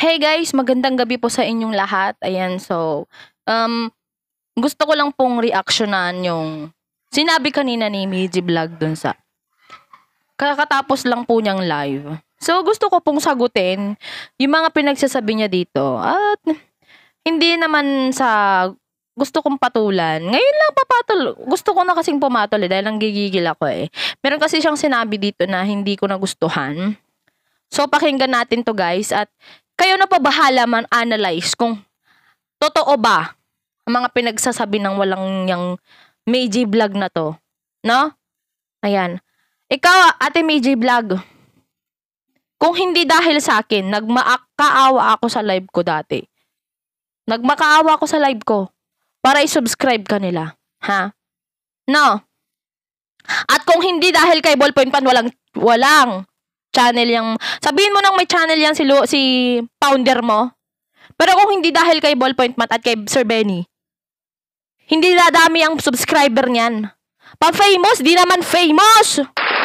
Hey guys, magandang gabi po sa inyong lahat. Ayan, so, gusto ko lang pong reactionan yung sinabi kanina ni Meiji Vlog dun sa kakatapos lang po niyang live. So, gusto ko pong sagutin yung mga pinagsasabi niya dito. At hindi naman sa gusto kong patulan. Ngayon lang gusto ko na kasing pumatol dahil nanggigigil ako eh. Meron kasi siyang sinabi dito na hindi ko nagustuhan. So, pakinggan natin to guys at kayo na pa bahala man analyze kung totoo ba ang mga pinagsasabi ng walang yang Meiji Vlog na to. No? Ayan. Ikaw, Ate Meiji Vlog, kung hindi dahil sa akin, nagmakaawa ako sa live ko dati. Nagmakaawa ako sa live ko para i-subscribe ka nila. Ha? No? At kung hindi dahil kay Ballpoint Pan, walang channel yung sabihin mo nang may channel yan si founder mo. Pero kung hindi dahil kay Ballpoint Mat at kay Sir Benny, hindi dadami ang subscriber niyan. Pa-famous, di naman famous.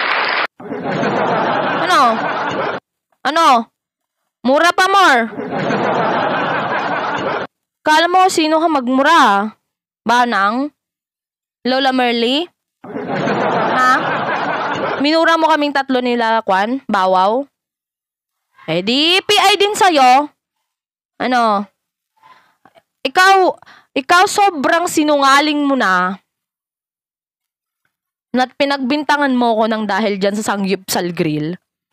Ano? Mura pa more. Kala mo sino ka magmura? Banang? Lola Merly? Ha? Minura mo kaming tatlo nila, Kwan? Bawaw? Eh di, PI din sa'yo. Ano? Ikaw sobrang sinungaling mo na at pinagbintangan mo ko ng dahil dyan sa Sangyupsal Grill.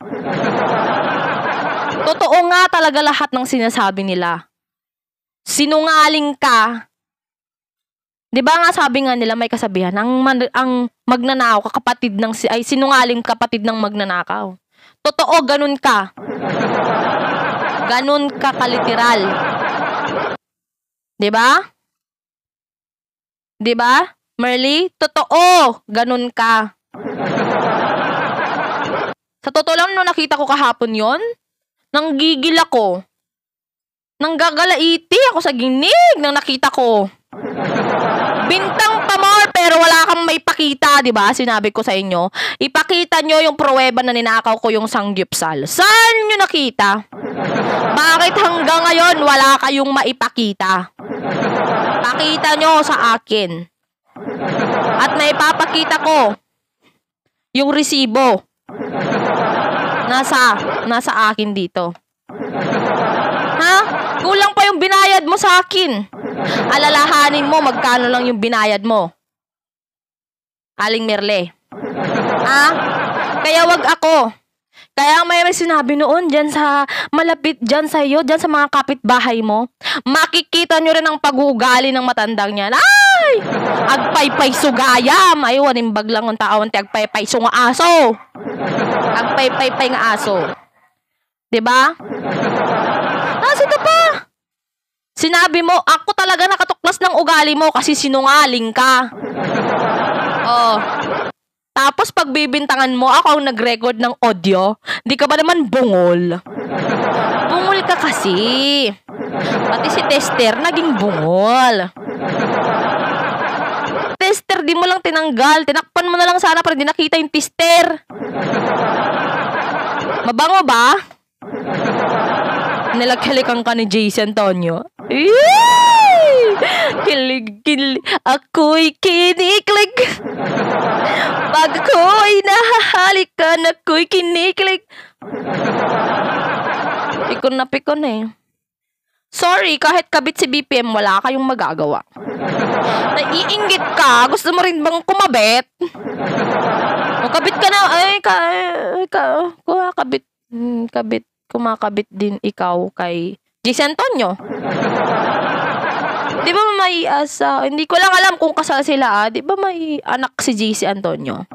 Totoo nga talaga lahat ng sinasabi nila. Sinungaling ka. Diba nga sabi nga nila may kasabihan, ang magnanakaw kapatid ng sinungaling kapatid ng magnanakaw. Totoo, ganun ka. Ganun ka kaliteral. Diba? Diba? Merly, totoo, ganun ka. Sa totoo lang, nung nakita ko kahapon yon, nanggigil ako. Nanggagalaiti ako sa ginig nang nakita ko. Bintang pa more pero wala kang may pakita, di ba? Sinabi ko sa inyo, ipakita nyo yung pruweba na ninakaw ko yung Sangyupsal. Saan nyo nakita? Bakit hanggang ngayon wala kayong maipakita? Pakita nyo sa akin. At naipapakita ko yung resibo. Nasa akin dito. Ha? Kulang pa yung binayad mo sa akin. Alalahanin mo magkano lang yung binayad mo. Aling Merle. Ha? Kaya wag ako. Kaya may sinabi noon dyan sa malapit dyan sa iyo, dyan sa mga kapitbahay mo, makikita nyo rin ang pag-uugali ng matandang yan. Ay! Agpaypay sugayam. Ay, wanimbag lang ang taon ti agpaypay sunga aso. Agpaypay nga aso. Diba? Ito pa. Sinabi mo, ako talaga nakatuklas ng ugali mo kasi sinungaling ka. Oh. Tapos pagbibintangan mo, ako ang nag-record ng audio. Di ka ba naman bungol? Bungol ka kasi. Pati si Tester naging bungol. Tester, di mo lang tinanggal. Tinakpan mo na lang sana para di nakita yung Tester. Mabango ba? Nilagkalikan ka ni JC Antonio. Kilig. Ako'y kiniklig. Pag ako'y nahahalikan, ako'y kiniklig. Pikon eh. Sorry, kahit kabit si BPM, wala kayong magagawa. Naiinggit ka? Gusto mo rin bang kumabit? Kabit ka na. Kumakabit din ikaw kay JC Antonio. Di ba may hindi ko lang alam kung kasal sila. Di ba may anak si JC Antonio?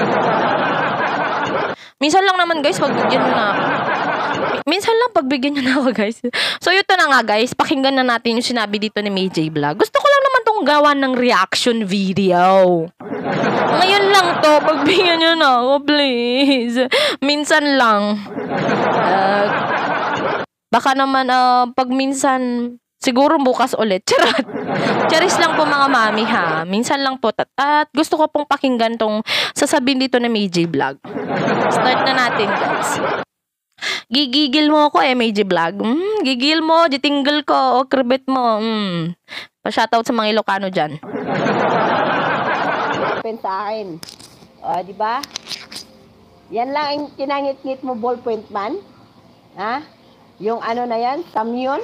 Minsan lang naman guys, pagbigyan nyo na ako. Minsan lang pagbigyan nyo na ako guys. So yun na nga guys, pakinggan na natin yung sinabi dito ni Meiji Vlog. Gusto ko lang naman tong gawan ng reaction video. Ngayon lang to, pagbigyan nyo na ako please. Minsan lang. Baka naman pag minsan siguro bukas ulit. Charot. Charis lang po mga mami ha. Minsan lang po. At gusto ko pong pakinggan tong sasabihin dito na Meiji Vlog. Start na natin guys. Gigigil mo ako, MAG Vlog. Gigil mo, jitingle ko, o kribet mo. Pa-shoutout sa mga Ilocano dyan. Pen sa akin. O, di ba? Yan lang ang kinangit-ngit mo, ballpoint man. Ha? Yung ano na yan, samyon.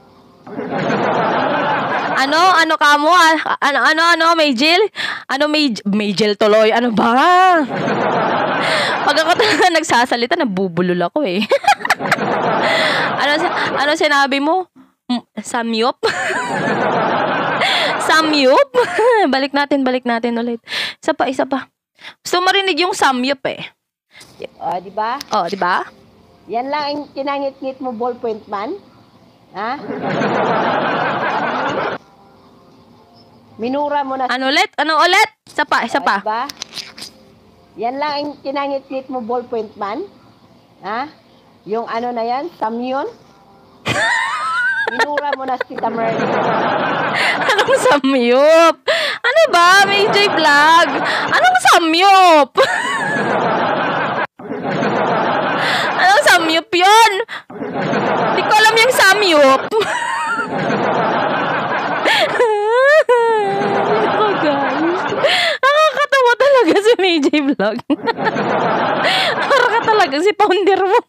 Ano ka mo? Ano, Majel? Majel tuloy? Ano ba? Pag ako talaga nagsasalita, nabubulol ako eh. ano sinabi mo? Samyop? Samyop? balik natin ulit. Isa pa. Gusto marinig yung samyop eh. O, di ba? Oh, di ba? Yan lang ang kinangit-ngit mo, ballpoint man. Ha? Minura mo na. Ano ulit? Isa pa. Diba? Yan lang ang kinangit-ngit mo, ballpoint man. Ha? Yung ano na yan, samyon. Minura mo na si Tita Merly. Anong samyop? Ano ba? May J Vlog. Anong samyop? Anong samyop yun? Di ko alam yung samyop. Ako guys. Nakakatawa talaga si May J Vlog. Para ka talaga si founder mo.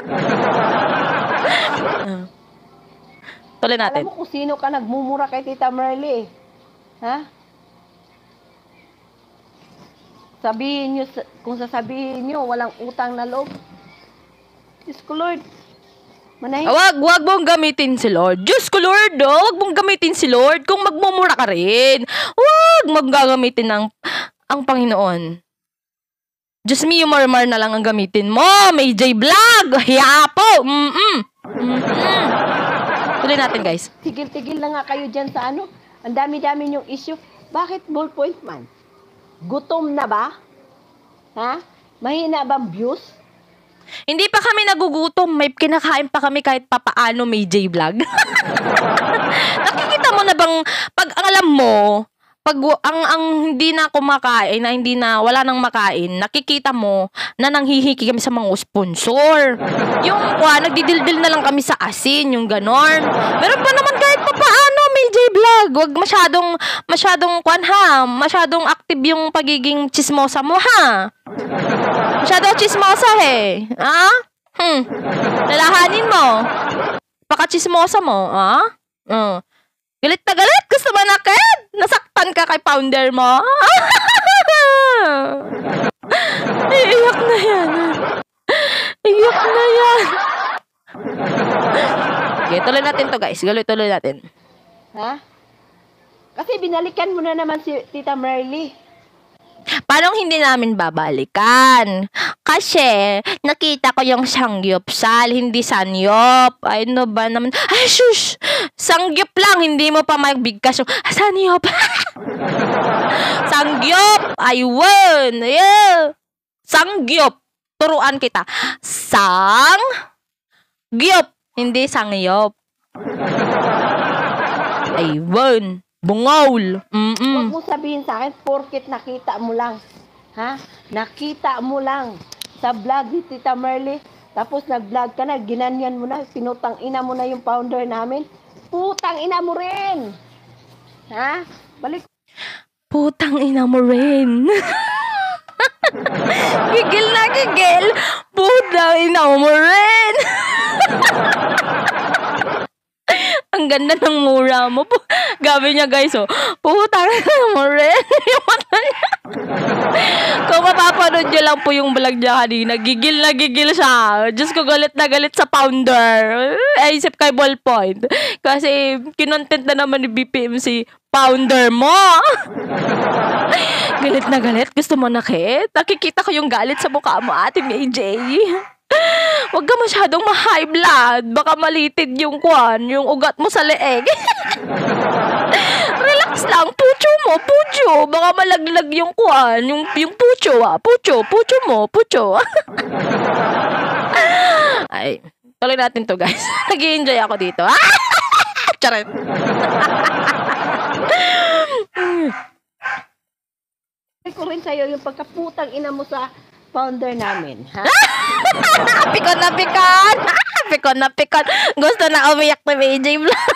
Tuloy natin. Alam mo kung sino ka nagmumura kay Tita Merly. Ha? Sabihin nyo, kung sasabihin nyo, walang utang na loob. Diyos ko Lord. Manahimik. Wag mong gamitin si Lord. Diyos ko Lord, wag mong gamitin si Lord kung magmumura ka rin. Wag mong gagamitin ang Panginoon. Diyos me, umar na lang ang gamitin mo. May J Vlog. Hiyapo. Tuloy natin guys. Tigil-tigil na nga kayo dyan sa ano. Ang dami-dami yung issue. Bakit ballpoint man? Gutom na ba? Ha? Mahina bang views? Hindi pa kami nagugutom. May kinakain pa kami kahit papaano May J Vlog. Nakikita mo na bang pag ang alam mo, pag ang hindi na kumakain, na hindi na wala nang makain, nakikita mo na nanghihiki kami sa mga sponsor. Yung nagdidildil na lang kami sa asin, yung ganon. Meron pa naman kahit papaano May J Vlog. Wag masyadong active yung pagiging chismosa mo ha. Masyadong chismosa eh. Ha? Lalahanin mo. Paka-chismosa mo, ha? Galit na galit. Gusto mo naked? Nasaktan ka kay founder mo? Iiyak na yan. Iiyak na yan. Okay, tuloy natin to guys. Tuloy natin. Ha? Kasi binalikan mo na naman si Tita Merly. Paano hindi namin babalikan? Kasi, nakita ko yung sangyupsal, hindi sanyop. Ay, no ba naman? Ay, shush! Sangyup lang, hindi mo pa magbigkas yung sanyop. Sangyop! I won! Yeah! Sangyop! Turuan kita. Sangyop! Hindi sangyop. I won! Bungol. Huwag mo sabihin sa akin, porket nakita mo lang. Ha? Nakita mo lang sa vlog ni Tita Merly. Tapos nag-vlog ka na, ginanyan mo na, pinutang ina mo na yung founder namin. Putang ina mo rin. Ha? Balik. Putang ina mo rin. Gigil na gigil. Putang ina mo rin. Ang ganda ng mura mo. Gabi niya guys, putang mo rin. Kung mapapanood nyo lang po yung vlog niya kanina, gigil na gigil siya. Diyos ko, galit na galit sa founder. Isip kay ballpoint. Kasi kinontent na naman ni BPM si founder mo. Galit na galit. Gusto mo nakit? Nakikita ko yung galit sa mukha mo, Ate May J. Huwag ka masyadong ma-high blood. Baka malitid yung ugat mo sa leeg. Relax lang. Pucho mo, pucho. Baka malaglag yung yung pucho Pucho mo, pucho. Ay, tuloy natin to guys. Nag-i-enjoy ako dito. Charet. ko rin sa'yo yung pagkaputang ina mo sa founder namin, ha? Pikon na pikon! Pikon na pikon! Gusto na umiyak ni AJ Vlog.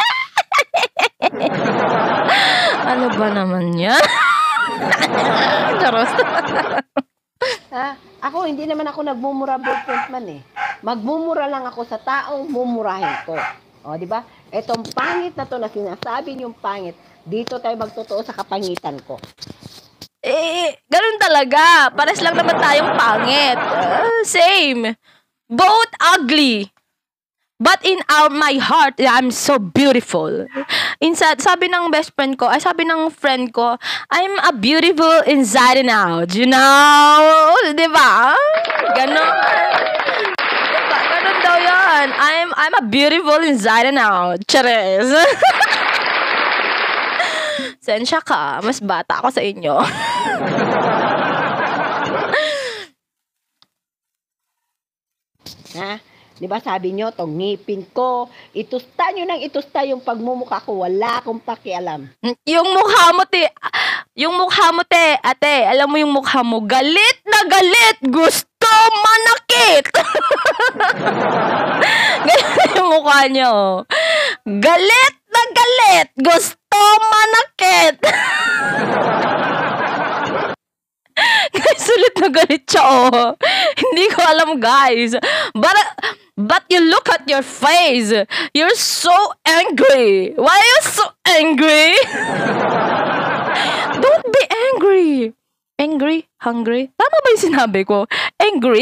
Ano ba naman yan? Charos. Ha? Ako, hindi naman ako nagmumura ballpoint man eh. Magmumura lang ako sa taong mumurahin ko. O, di ba? Etong pangit na to na sinasabi niyong pangit, dito tayo magtotoo sa kapangitan ko. Ganun talaga. Pares lang naman tayong pangit. Same. Both ugly. But in my heart, I'm so beautiful. Inside, sabi ng best friend ko, sabi ng friend ko, I'm a beautiful inside and out. You know? Diba? Ganon. Diba? Ganon daw yan. I'm a beautiful inside and out. Chares. Sensya ka. Mas bata ako sa inyo. Ha? Di ba sabi nyo, tong ngipin ko, itusta nyo nang itusta yung pagmumukha ko, wala akong pakialam. Yung mukha mo, te, ate, alam mo yung mukha mo, galit na galit, gusto manakit. Ganyan yung mukha nyo. Galit na galit, gusto manakit. Guys, sulit na galit siya, oh. Hindi ko alam, guys. But you look at your face. You're so angry. Why are you so angry? Don't be angry. Angry? Hungry? Tama ba yung sinabi ko? Angry?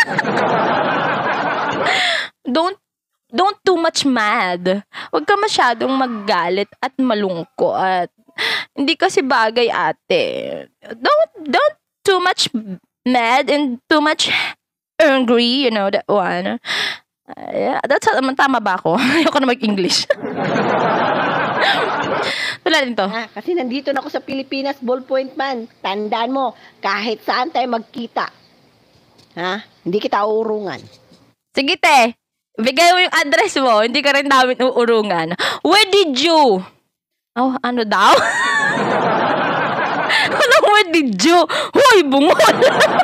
Don't too much mad. Huwag ka masyadong maggalit at malungkot. Hindi kasi bagay, ate. Don't too much mad and too much angry, you know, that one. Yeah, tama ba ako? Ayoko na mag-English. Wala din to. Kasi nandito na ako sa Pilipinas, ballpoint man. Tandaan mo, kahit saan tayo magkita. Ha? Hindi kita uurungan. Sige, te. Bigay mo yung address mo. Hindi ka rin namin uurungan. Where did you? Oh, ano daw? Anong where did you? Hoy, bungol!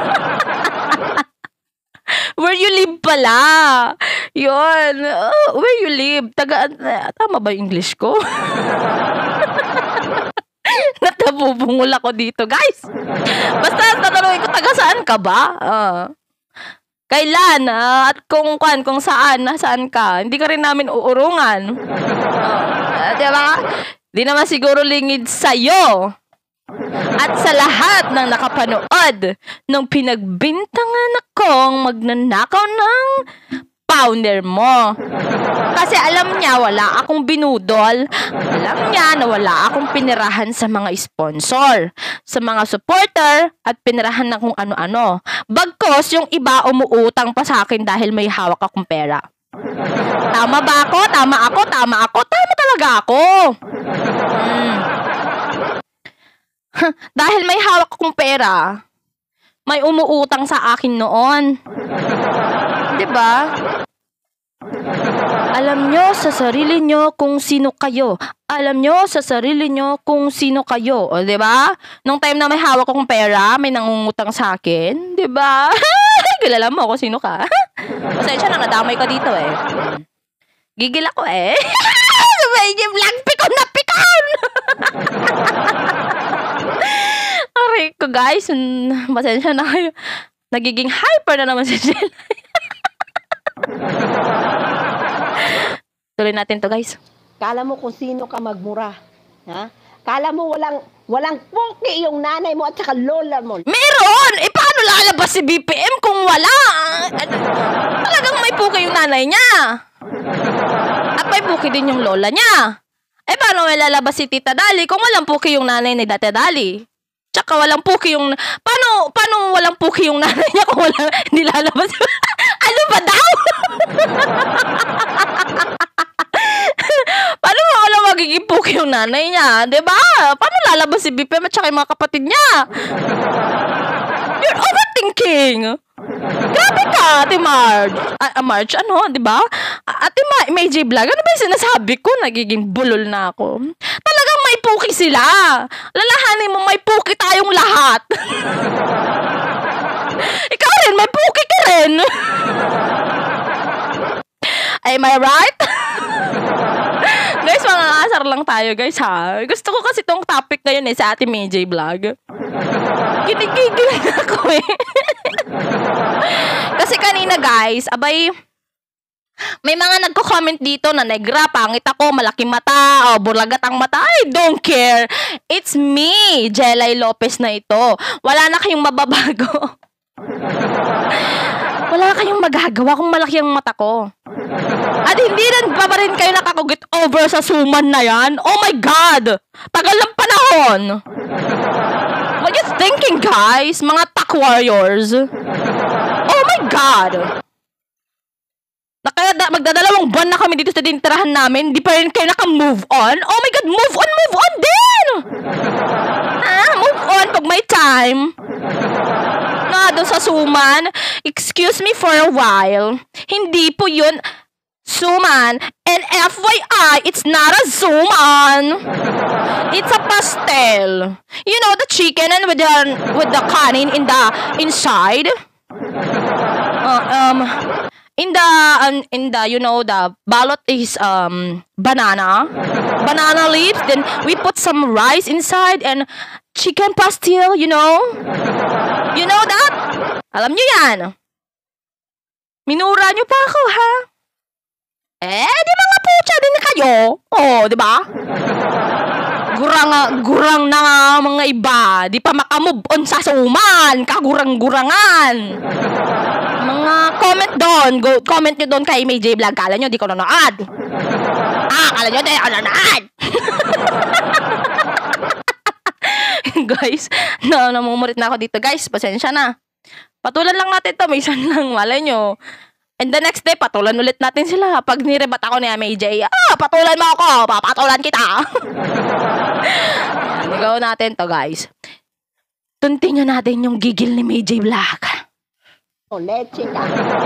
Where you live pala. Yun. Where you live. Tama ba yung English ko? Natabubungol ako dito, guys. Basta tatanungin ko, taga saan ka ba? Kailan? At kung saan ka. Hindi ka rin namin uurungan. Diba? Di naman siguro lingid sa'yo. At sa lahat ng nakapanood nung pinagbintangan akong magnanakaw ng founder mo. Kasi alam niya wala akong binudol. Alam niya na wala akong pinirahan sa mga sponsor, sa mga supporter, at pinirahan na kung ano-ano. Bagkos yung iba umuutang pa sa akin dahil may hawak akong pera. Tama ba ako? Tama ako? Tama ako? Tama talaga ako. Dahil may hawak akong pera, may umuutang sa akin noon. 'Di ba? Alam nyo sa sarili nyo kung sino kayo. Alam nyo sa sarili nyo kung sino kayo. O, 'di ba? Nung time na may hawak akong pera, may nangungutang sa akin, 'di ba? Kilala mo kung sino ka. Pasensya na, nadamay ka dito eh. Gigil ako eh. AJ Vlog, pikon na pikon! Aray ko, guys. Pasensya na kayo. Nagiging hyper na naman si Jelay. Tuloy natin to, guys. Kala mo kung sino ka magmura. Ha? Kala mo walang puki yung nanay mo at saka lola mo. Meron! Paano lalabas si BPM kung wala? Talagang may puki yung nanay niya. At may puki din yung lola niya. Paano may lalabas si Tita Dali kung walang puki yung nanay ni Tita Dali? Tsaka walang puki yung... Paano walang puki yung nanay niya kung hindi lalabas? Ano ba daw? Paano wala magiging puki yung nanay niya? Diba? Paano lalabas si BPM at saka yung mga kapatid niya? You're overthinking. Grabe ka, Ate Marge. Marge, ano, diba? Ate AJ Vlog, ano ba yung sinasabi ko? Nagiging bulol na ako. Talagang may puki sila. Lalahanin mo, may puki tayong lahat. Ikaw rin, may puki ka rin. Am I right? Guys, mga asar lang tayo, guys, ha? Gusto ko kasi tong topic ngayon sa Ate MJ Vlog. Kinikigil ako Kasi kanina, guys, abay, may mga nagko-comment dito na negra, pangit ako, malaking mata, o bulagat ang mata. I don't care. It's me, Jelay Lopez na ito. Wala na kayong mababago. Wala kayong magagawa kung malaki ang mata ko. At hindi rin pa rin kayo nakakugit over sa suman na yan. Oh my God! Tagal ng panahon! What you thinking, guys? Mga tak warriors. Oh my God! Magdadalawang buwan na kami dito sa dinitirahan namin. Di pa rin kayo naka-move on? Oh my God! Move on din! Move on pag may time. Doon sa suman. Excuse me for a while. Hindi po yun suman. And FYI, it's not a suman. It's a pastel. You know the chicken and with the kanin in the inside. In the you know, the balot is banana leaves. Then we put some rice inside and chicken pastel. You know that? Alam nyo yan. Minura nyo pa ako, ha? Di mga putya din kayo. Oh, di ba? Gurang na nga mga iba. Di pa makamove on sa suman. Kagurang-gurangan. Mga comment doon. Comment nyo doon kay MJ Vlog. Kala nyo, di ko nanonood. Kala nyo, di ko nanonood. Guys, namumurit na ako dito. Guys, pasensya na. Patulan lang natin to. Minsan lang, malay nyo. And the next day, patulan ulit natin sila. Pag nirebat ako ni MJ, patulan mo ako. Papatulan kita. Ligaw natin to, guys. Tuntingnan natin yung gigil ni MJ Vlog. Leche ka.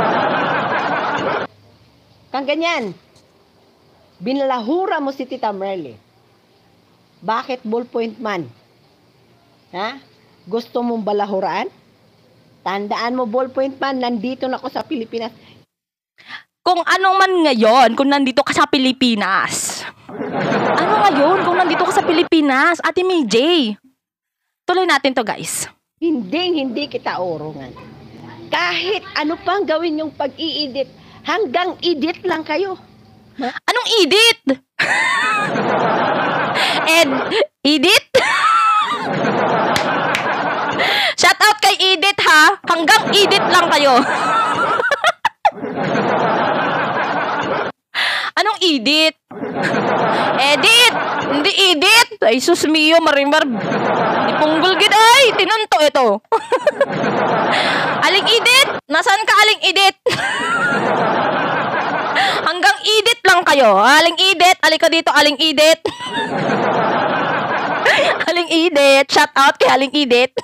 Kang ganyan. Binalahura mo si Tita Merly. Bakit ballpoint man? Ha? Gusto mong balahuraan? Tandaan mo, ballpoint man, nandito na ako sa Pilipinas. Kung ano man ngayon, kung nandito ka sa Pilipinas. Ano ngayon, kung nandito ka sa Pilipinas? Ate MJ. Tuloy natin to, guys. Hindi kita urungan. Kahit ano pang gawin yung pag-i-edit, hanggang edit lang kayo. Anong edit? Edit? Shout out kay Edit, ha? Hanggang edit lang kayo. Anong edit? Edit! Hindi edit! Ay, sus mio, marimar. Di punggol gid ay. Tinunto ito. Aling edit? Nasaan ka, aling edit? Hanggang edit lang kayo. Aling edit. Alik ka dito, aling edit. Aling edit. Shout out kay aling edit.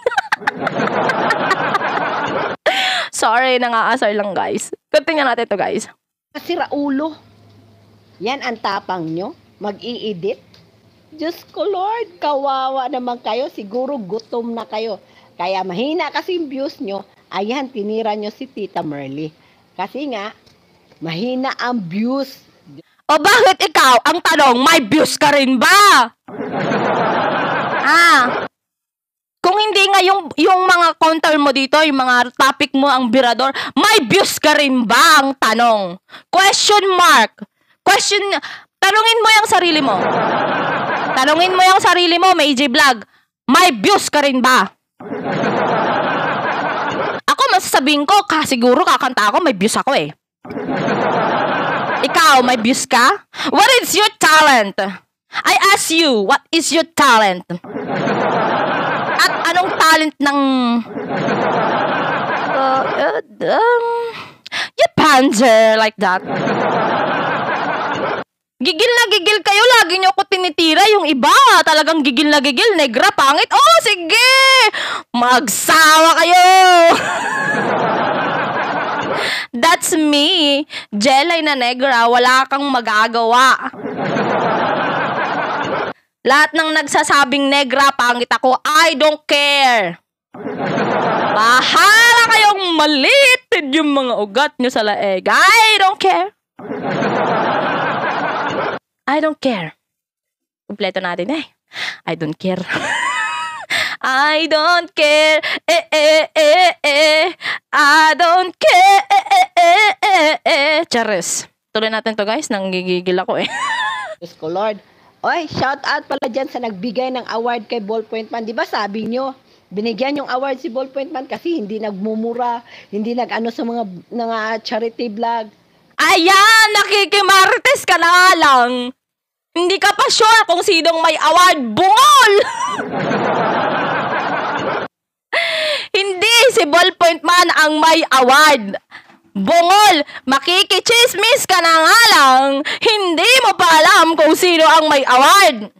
Sorry, nangaasar lang, guys. Continue natin to, guys. Kasi Raulo, yan ang tapang nyo, mag-i-edit. Diyos ko, Lord, kawawa naman kayo. Siguro gutom na kayo. Kaya mahina kasi yung views nyo. Ayan, tinira nyo si Tita Merly. Kasi nga, mahina ang views. O bakit ikaw, ang tanong, may views ka rin ba? Kung hindi nga yung mga counter mo dito, yung mga topic mo ang birador, may views ka rin ba ang tanong? Question mark. Tanungin mo yung sarili mo. Tanungin mo yung sarili mo, MJ Vlog. May views ka rin ba? Ako masasabihin ko, siguro kakanta ako, may views ako eh. Ikaw, may views ka? What is your talent? I ask you, what is your talent? At anong talent ng you panzer like that? Gigil na gigil kayo, lagi nyo ako tinitira. Yung iba, talagang gigil na gigil, negra, pangit. Oh, sige! Magsawa kayo! That's me. Jelay na negra, wala kang magagawa. Lahat ng nagsasabing negra, pangit ako, I don't care. Bahala kayong maliit yung mga ugat nyo sa leeg. I don't care. I don't care. Kompleto natin eh. I don't care. I don't care. I don't care. Charis. Tuloy natin to guys. Nanggigigil ako eh. Diyos ko, Lord. Oy, shout out pala dyan sa nagbigay ng award kay Ballpoint Man. Di ba sabi nyo, binigyan yung award si Ballpoint Man kasi hindi nagmumura, hindi nag-ano sa mga charity vlog. Ayan! Nakikimarites ka na nga lang. Hindi ka pa sure kung sinong may award. Bungol! Hindi si Ballpoint Man ang may award. Bungol, makikichismis ka na nga lang. Hindi mo pa alam kung sino ang may award.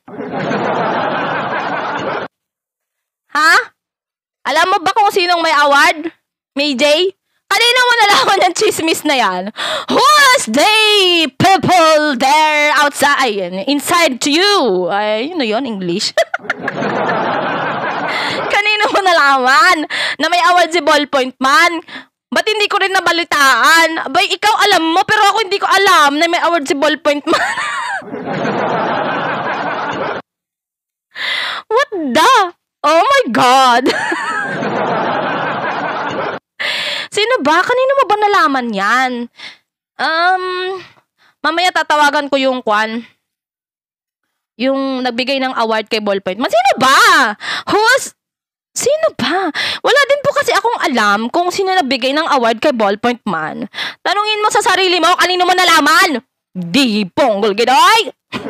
Ha? Alam mo ba kung sinong may award? May J? Kanina mo nalaman ng chismis na yan. Who's they people there outside? Inside to you. Ay, yun yun, English. Kanina mo nalaman na may award si Ballpoint Man. Ba't hindi ko rin nabalitaan? Abay, ikaw alam mo, pero ako hindi ko alam na may award si Ballpoint Man. What the? Oh my God. Sino ba? Kanino mo ba nalaman yan? Mamaya tatawagan ko yung yung nagbigay ng award kay Ballpoint Man. Sino ba? Sino ba? Wala din po kasi akong alam kung sino nagbigay ng award kay Ballpoint Man. Tanungin mo sa sarili mo, kanino mo nalaman? Di ponggol gidoy!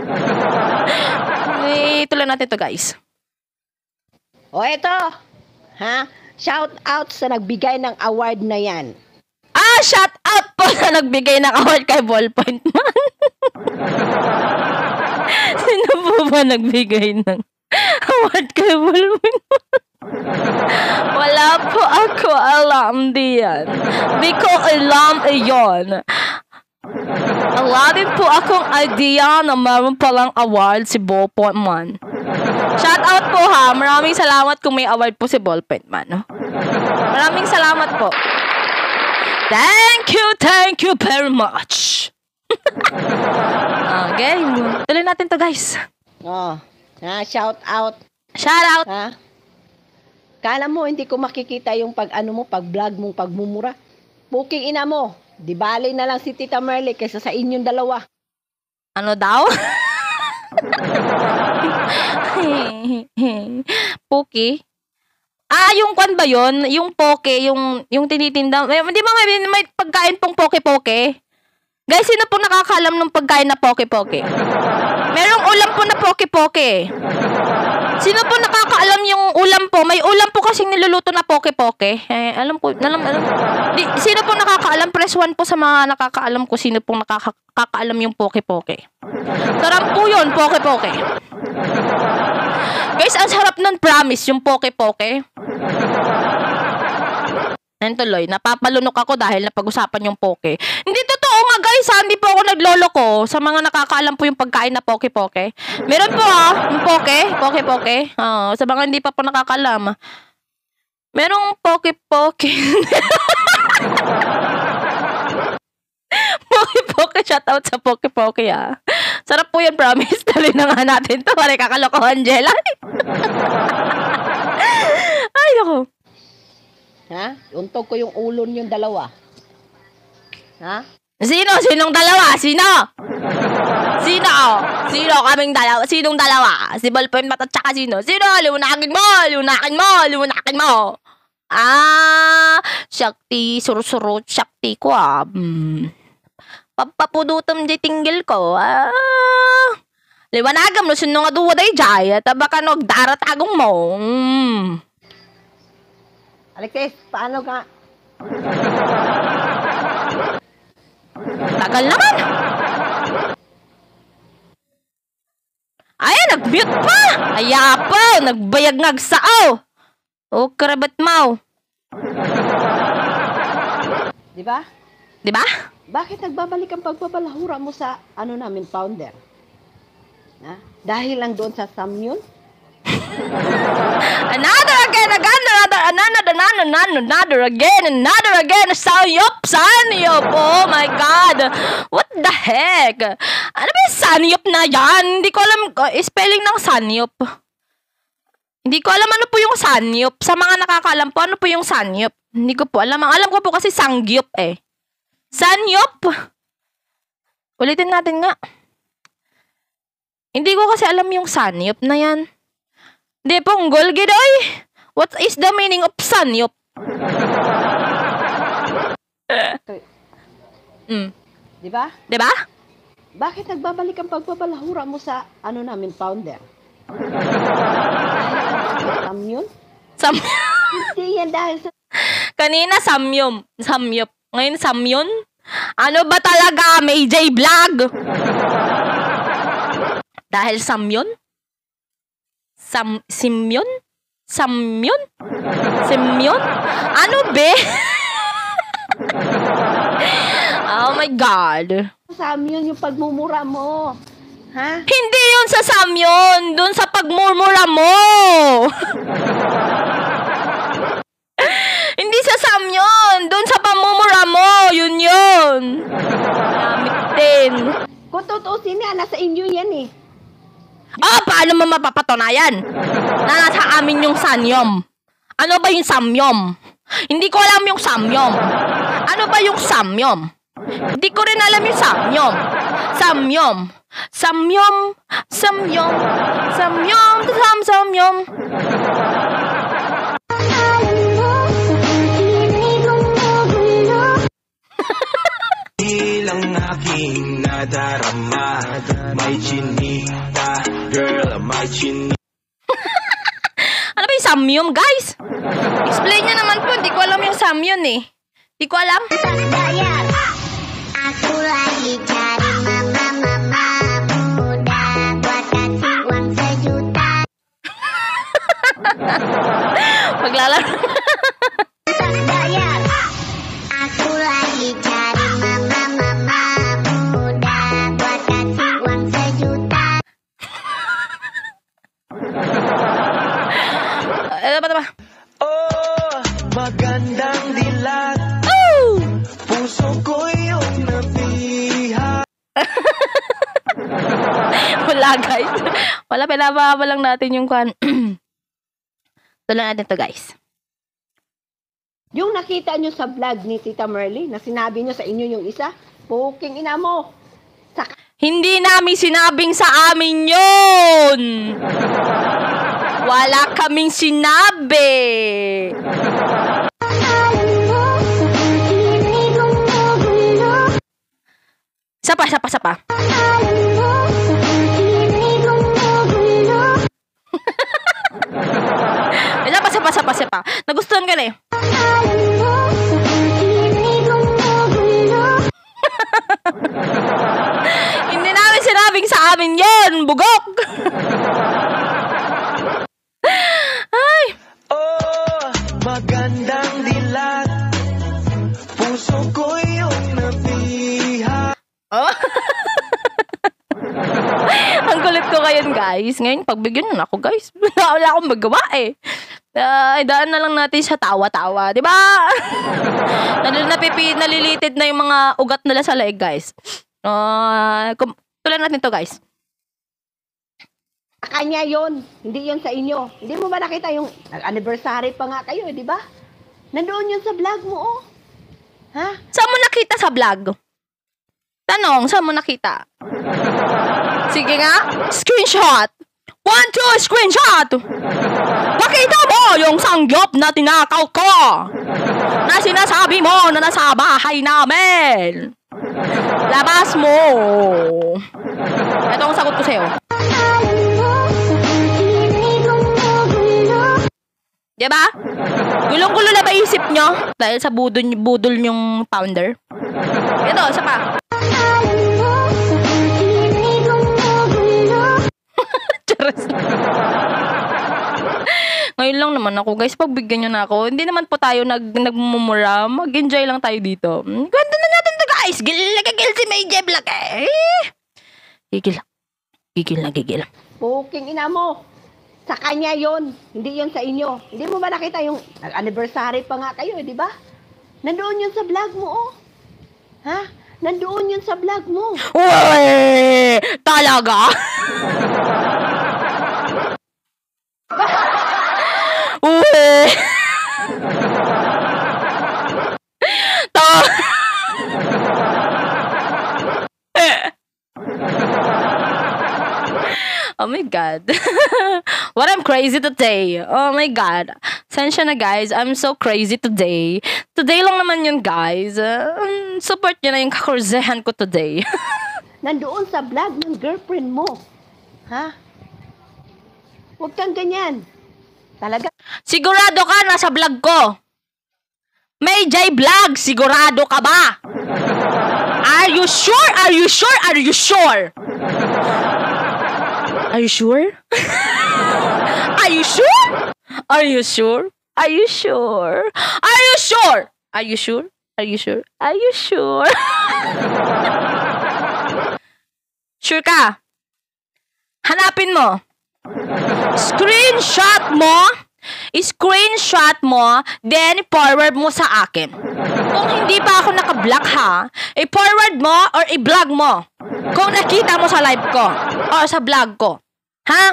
Tuloy natin to guys. O eto, ha? Shout out sa nagbigay ng award na yan. Shout out po sa nagbigay ng award kay Ballpoint Man. Sino po ba nagbigay ng award kay Ballpoint Man? Wala po ako alam diyan. Di ko alam iyon. Wala din po akong idea na meron palang award si Ballpoint Man. Shout out po ha. Maraming salamat kung may award po si Ballpoint Man. No? Maraming salamat po. Thank you very much. Okay, tuloy natin to guys. Shout out. Shout out. Ha? Kala mo hindi ko makikita yung pag-vlog mong pagmumura. Puking ina mo. Di bali na lang si Tita Merly kaysa sa inyong dalawa. Ano daw? Puki? Yung ba yun? Yung poke, yung tinitinda. Di ba may pagkain pong poke-poke? Guys, sino po nakakaalam ng pagkain na poke-poke? Merong ulam po na poke-poke. Sino po nakakaalam yung ulam po? May ulam po kasing niluluto na poke-poke. Alam. Sino po nakakaalam? Press 1 po sa mga nakakaalam ko sino po nakakaalam yung poke-poke. Sarap po yun, poke-poke. Guys, ang sarap nun, promise, yung poke-poke. Yan tuloy, napapalunok ako dahil napag-usapan yung poke. Hindi totoo nga guys, hindi po ako nagloloko sa mga nakakaalam po yung pagkain na poke-poke. Meron po yung poke-poke. Sa mga hindi pa po nakakaalam. Merong poke-poke. Poke-poke, shout out sa poke-poke Sarap po yan, promise. Tuloy na nga natin to. Pare kakalokohan, Angela. Ay, ako. Ha? Untog ko yung ulon yung dalawa. Ha? Sinong dalawa? Sino kaming dalawa? Sinong dalawa? Si Ballpoint Man at saka sino? Sino? Liwanakin mo! Shakti, surut Shakti ko Papapudutom di tinggil ko. Liwanagam no, sino nga duwa day jay. At baka nagdarat agong mo. Alexis, paano ka? Tagal naman. Ay, nag-mute pa. Ayapo, nagbayag ngagsao. O, karabat mo. Diba? Bakit nagbabalik ang pagbabalahura mo sa namin founder? Ha? Dahil lang doon sa Samyun? another again. Sanyop. Oh my God. What the heck? Ano ba yung sanyop na yan? Hindi ko alam, spelling ng sanyop. Hindi ko alam ano po yung sanyop. Sa mga nakakaalam po, ano po yung sanyop? Hindi ko po alam. Ang alam ko po kasi sangyup eh. Sanyop? Ulitin natin nga. Hindi ko kasi alam yung sanyop na yan. Di ponggol, gidoy. What is the meaning of sanyop? Di ba? Diba? Bakit nagbabalik ang pagbabalahura mo sa ano namin founder? Samyun? Hindi yan dahil sa... Kanina samyop. Ngayon samyon? Ano ba talaga, May J Vlog? Dahil samyon? Simyon? Simyon? Ano be? Oh my God. Samyun yung pagmumura mo. Ha? Hindi yun sa samyon. Dun sa pagmumura mo. Hindi sa samyon. Dun sa pagmumura mo. Yun. Yamit din. Kung tutusin niya, nasa inyo yan eh. Paano mo mapapatunayan na nasa amin yung sanyom? Ano ba yung samyom? Hindi ko alam yung samyom. Ano ba yung samyom? Hindi ko rin alam yung samyom. Samyom. Ilang aking nadarama, may chinita, girl, may chinita. Ano ba yung samyom, guys? Explain nyo naman po. Hindi ko alam yung samyon eh. Hindi ko alam. Aku lagi cari mama muda buat kasih uang 1 juta. Maglalaro. Aku lagi cari mama muda buat kasih uang 1 juta. Ano ba? Oh, magandang dilat, puso ko yung napiha. Wala, guys. Wala, pinababa lang natin yung kwan. Tuloy natin to, guys. Yung nakita nyo sa vlog ni Tita Merly, na sinabi nyo sa inyo yung isa, puking ina mo. Hindi namin sinabing sa amin yun. Wala kaming sinabi. Isa pa. Isa pa. Nagustuhan ka na eh. Hindi namin sinabing sa amin yun, bugok. Ay. Oh, magandang dilat, puso ko yung napiha. Oh. Ang kulit ko ngayon, guys. Ngayon, pagbigyan na ako, guys. Wala akong magawa eh. Idaan na lang natin sa tawa-tawa. Diba? Nalilited na yung mga ugat nila sa leeg, guys. Tulan natin to, guys. Kanya yon, hindi yon sa inyo. Hindi mo ba nakita yung anniversary pa nga kayo, di ba? Nandoon yun sa vlog mo, oh. Ha? Saan mo nakita sa vlog? Tanong, saan mo nakita? Sige nga, screenshot. 1, 2, screenshot. Pakita mo yung sangyop na tinakaw ko. Na sinasabi mo na nasa bahay namin. Labas mo. Ito ang sagot ko sa'yo. Diba? Gulong-gulo na ba isip nyo? Dahil sa budol yung founder. Ito, isa pa. Charas. Ngayon lang naman ako, guys. Pagbigyan nyo na ako. Hindi naman po tayo nagmumura. Mag-enjoy lang tayo dito. Kwento na natin to, guys. Gigil si May J Vlog eh. Gigil. Gigil. Puking ina mo. Sa kanya yon, hindi yon sa inyo. Hindi mo ba nakita yung anniversary pa nga kayo, di ba? Nandoon yun sa vlog mo, oh. Ha? Nandoon yun sa vlog mo. Uy! Talaga? Uy! Ta- Oh my God. What I'm crazy today. Oh my God. Sensya na guys. I'm so crazy today. Today lang naman yun guys. Support nyo na yung kakurzehan ko today. Nandoon sa vlog ng girlfriend mo. Ha? Huwag kang ganyan. Talaga. Sigurado ka nasa vlog ko. May J Vlog. Sigurado ka ba? Are you sure? Are you sure? Are you sure? Are you sure? Are you sure? Are you sure? Are you sure? Are you sure? Are you sure? Are you sure? Are you sure? Sure ka? Hanapin mo. Screenshot mo, then forward mo sa akin. Kung hindi pa ako naka-block ha, i-forward mo or i-vlog mo. Kung nakita mo sa live ko or sa vlog ko. Ha?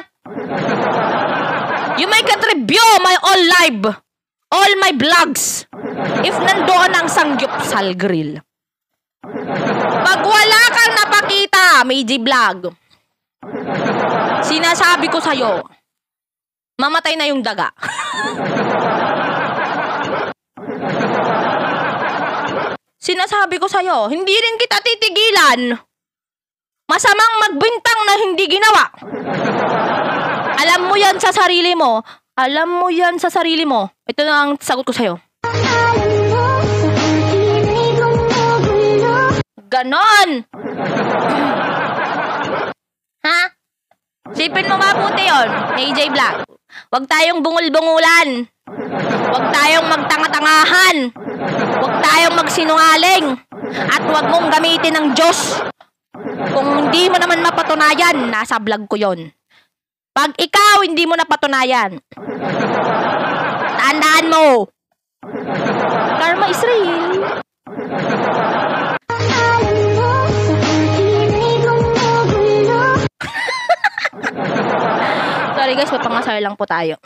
You may contribute my all live, all my vlogs, if nandoon ang Sangyupsal Grill. Pag wala kang napakita, may G-vlog, sinasabi ko sa'yo, mamatay na yung daga. Sinasabi ko sa'yo, hindi rin kita titigilan. Masamang magbintang na hindi ginawa. Alam mo yan sa sarili mo. Alam mo yan sa sarili mo. Ito na ang sagot ko sa'yo. Ganon! Ha? Sipin mo mabuti yun, AJ Vlog. Huwag tayong bungul-bungulan. Huwag tayong magtanga-tangahan. Huwag tayong magsinungaling. At huwag mong gamitin ng Diyos. Kung hindi mo naman mapatunayan, nasa vlog ko yon. Pag ikaw hindi mo napatunayan, tandaan mo, karma is real. Sorry guys, papangasar lang po tayo.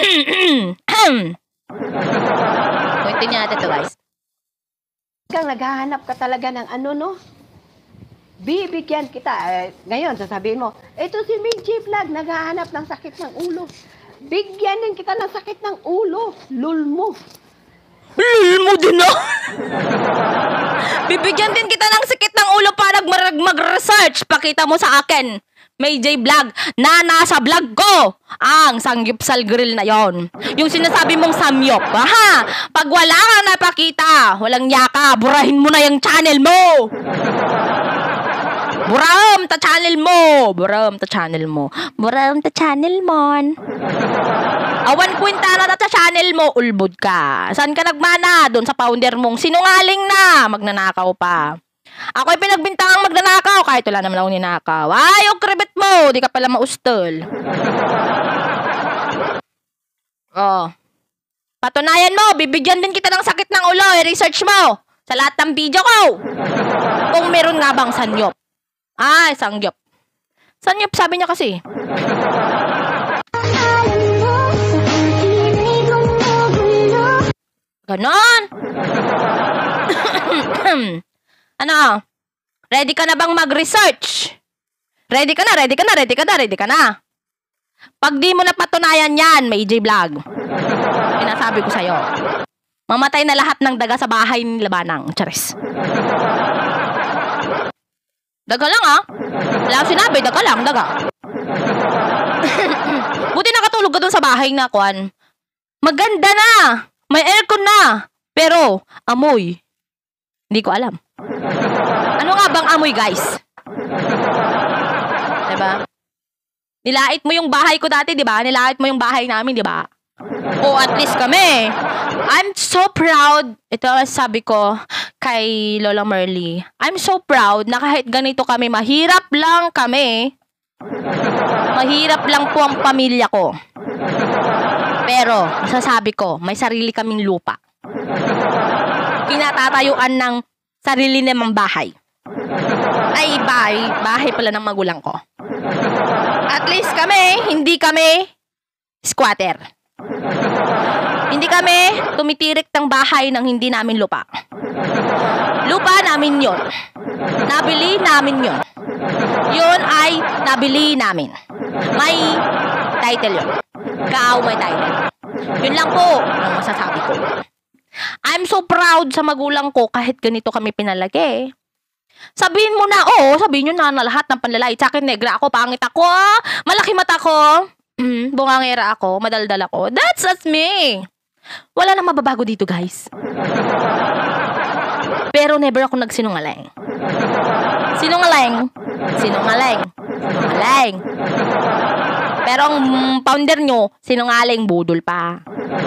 Ulitin natin to guys. Kang naghahanap ka talaga ng ano, no? Bibigyan kita. Ngayon, sasabihin mo, ito si Midji Vlog, naghahanap ng sakit ng ulo. Bigyan din kita ng sakit ng ulo. Lul mo. Lul mo din na. Bibigyan din kita ng sakit ng ulo para mag-research. Pakita mo sa akin, may J Vlog, na nasa vlog ko ang Sangyupsal Grill na yon. Yung sinasabi mong samyop. Ha? Pag wala kang napakita, walang yaka, burahin mo na yung channel mo. Buram ta channel mo. Buram ta channel mo. Buram ta channel mon. Awan kwenta na ta channel mo. Ulbod ka. Saan ka nagmana? Doon sa founder mong sinungaling na. Magnanakaw pa. Ako'y pinagbintangang magnanakaw. Kahit wala naman akong ninakaw. Ay, yung kribet mo. Di ka pala maustol. Oh. Patunayan mo. Bibigyan din kita ng sakit ng ulo. I-research mo. Sa lahat ng video ko. Kung meron nga bang sanyop. Ay, sangyop. Sangyop sabi niya kasi. Ganon. Ano? Ready ka na bang mag-research? Ready ka na, ready ka na, ready ka na, ready ka na. Pag di mo napatunayan yan, may J Vlog. Sinasabi ko sa'yo. Mamatay na lahat ng daga sa bahay ni Labanang. Charis. Daga lang ah. Wala akong sinabi, daga lang, daga. Buti nakatulog ka dun sa bahay na, Kwan. Maganda na. May aircon na. Pero, amoy. Hindi ko alam. Ano nga bang amoy, guys? Diba? Nilait mo yung bahay ko dati, diba? Nilait mo yung bahay namin, diba? O at least kami. I'm so proud. Ito sabi ko kay Lola Merly. I'm so proud na kahit ganito kami, mahirap lang kami. Mahirap lang po ang pamilya ko. Pero, masasabi ko, may sarili kaming lupa. Kinatatayuan ng sarili namang bahay. Ay, bahay pala ng magulang ko. At least kami, hindi kami squatter. Hindi kami tumitirik ng bahay ng hindi namin lupa. Lupa namin yon. Nabili namin yon. Yun ay nabili namin. May title yun. May title. Yun lang po ang masasabi ko. I'm so proud sa magulang ko kahit ganito kami pinalaki. Sabihin mo na, sabihin nyo na lahat ng panlalait. Sa akin, negra ako, pangit ako, malaki mata ko, bungangera ako, madaldal ako. That's me. Wala nang mababago dito, guys. Pero never ako nagsinungaling. Sinungaling. Pero ang founder nyo, sinungaling, budol pa.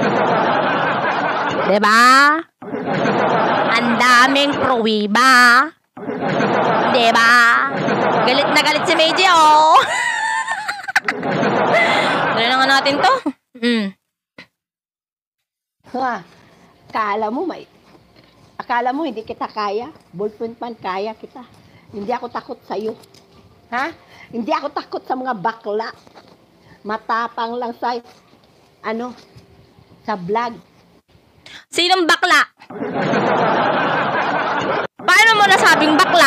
Diba? Ang daming pruwiba. Diba? Galit na galit si Meiji, Dali na nga natin to. Akala mo hindi kita kaya? Ballpoint pen kaya kita. Hindi ako takot sa iyo. Ha? Hindi ako takot sa mga bakla. Matapang lang sa sa vlog. Sinong bakla? Paano mo nasabing bakla?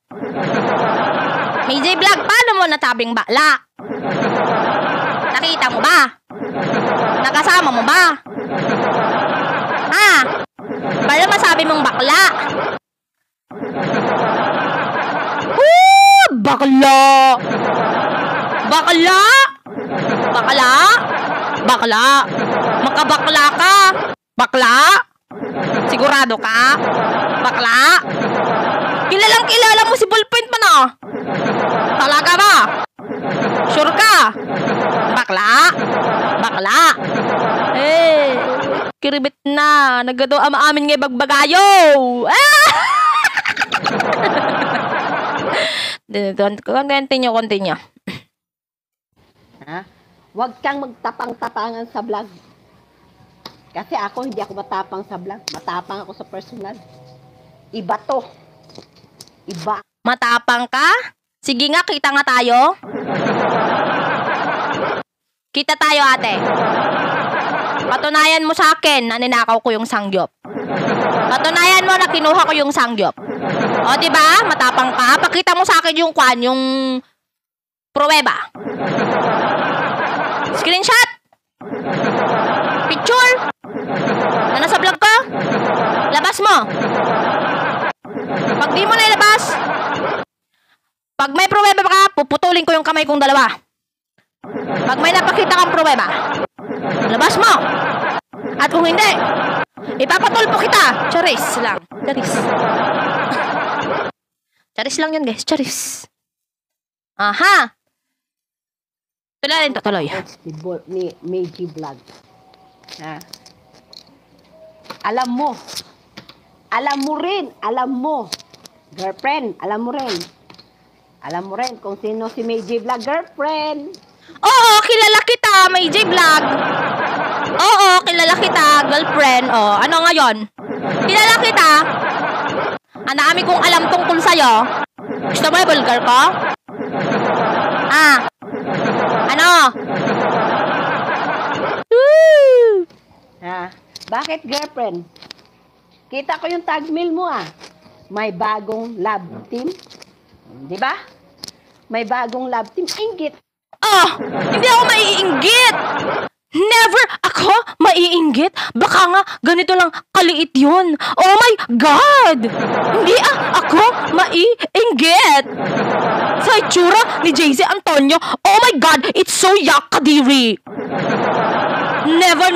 Meiji Vlog, paano mo nasabing bakla? Nakita mo ba? Nakasama mo ba? Ha? Paano masabi mong bakla? Bakla! Bakla! Bakla! Bakla! Makabakla ka! Bakla? Sigurado ka? Bakla? Kilalang kilala mo si Ballpoint pa na? Talaga ba? Sure ka? Bakla? Bakla? Kiribit na. Nagado ama amin ngay bagbagayo. Continue. Ha? Huwag kang magtapang-tapangan sa vlog. Kasi ako, hindi ako matapang sa vlog. Matapang ako sa personal. Iba to. Iba. Matapang ka? Sige nga, kita nga tayo. Kita tayo, ate. Patunayan mo sa akin na ninakaw ko yung sangyop. Patunayan mo na kinuha ko yung sangyop. O, diba? Matapang ka. Pakita mo sa akin yung yung pruweba. Screenshot. Picture. Na nasa vlog ko. Labas mo. Pag di mo na ilabas, pag may pruweba ka, puputulin ko yung kamay kong dalawa. Pag may napakita kang pruweba, labas mo. At kung hindi, ipapatulpo kita. Charis lang. Charis lang yun, guys. Charis. Aha. Tuloy. Ni Meiji Vlog. Ha? Alam mo. Girlfriend, alam mo rin kung sino si Meiji Vlog, girlfriend. Oo, kilala kita, Meiji Vlog. Oo, kilala kita, girlfriend. Ano ngayon? Kilala kita. Ang dami kong alam tungkol sa'yo. Gusto mo yung vulgar ko? Ano? Woo! Bakit, girlfriend? Kita ko yung tagmail mo, May bagong love team. Di ba? May bagong love team. Inggit. Hindi ako maiinggit. Never ako maiinggit. Baka nga ganito lang kaliit yun. Oh my God! Hindi ako maiinggit. Sa itsura ni JC Antonio, oh my God, it's so yak kadiri. Never.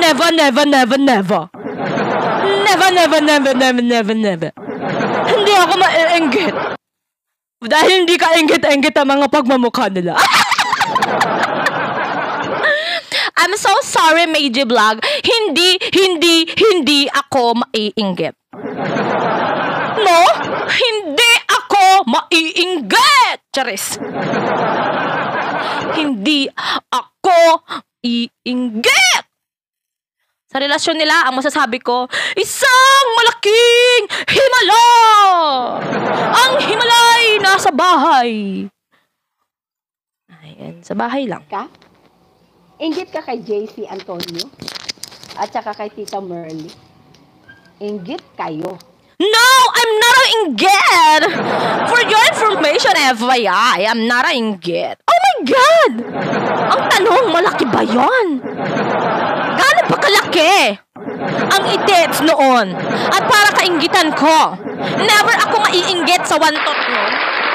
Hindi ako maiinggit. Dahil hindi ka inggit-inggit ang mga pagmamukha nila. I'm so sorry, Meiji Vlog. Hindi ako maiinggit. No? Hindi ako maiinggit! Charis. Hindi ako iinggit! Sa relasyon nila, ang masasabi ko, isang malaking himala! Ang himalay nasa bahay. Ayan, sa bahay lang. Ka? Inggit ka kay JC Antonio at saka kay Tita Merly. Inggit kayo. No, I'm not a inggit! For your information, FYI, I'm not a inggit. Oh my God! Ang tanong, malaki ba yun? Gaano ba kalaki? Ang itits noon. At para kainggitan ko, never ako maiinggit sa wantot noon.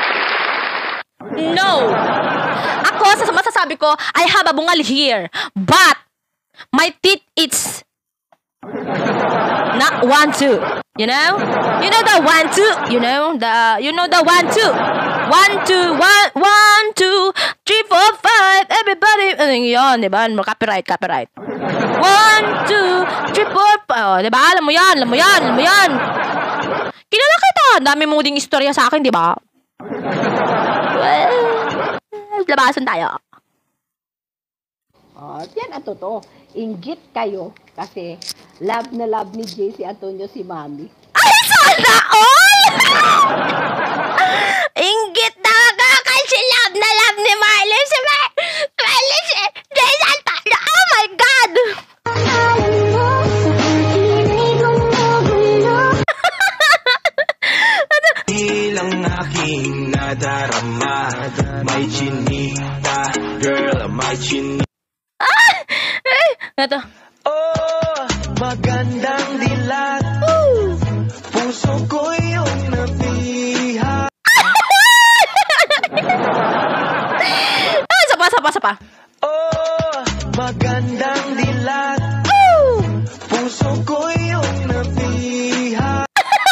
No! Ako, sa masasabi ko, I have a bungal here. But, my teeth, it's not 1, 2. You know? You know the 1, 2? You know the 1, 2? 1, 2, 1, 1, 2, 3, 4, 5. Everybody. Yun, di ba? Copyright. 1, 2, 3, 4, 5. Oh, di ba? Alam mo yan. Kilala kita. Dami mo ding istorya sa akin, di ba? Well, labasan tayo. Oh, yan ang totoo. Inggit kayo kasi love na love ni JC Antonio si Mami. Ay, sana all! Inggit talaga kasi love na love ni Miley si Jason Antonio. Oh my God! Ilang aking nadarama. May chinita, girl, may chinita. Ito. Oh, magandang dilat. Puso ko yung napiha. Ay, sapa. Oh, magandang dilat. Puso ko yung napiha.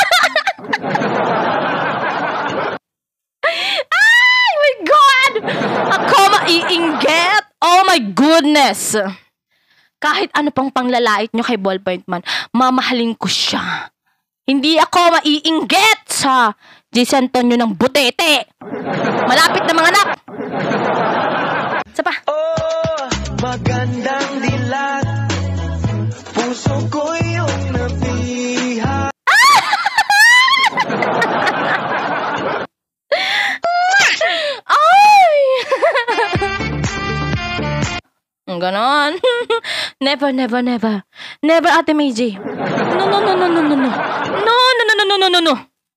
Ay, my God! Ako maiinggit. Oh my goodness! Kahit ano pang panglalait nyo kay Ballpoint Man, mamahalin ko siya. Hindi ako maiinggit sa JC Antonio ng butete. Malapit na mga anak. Isa pa. Oh, magandang dilat. Puso ko yung napiha. Ay! Ganon. Never. Never, Ate Meiji. No.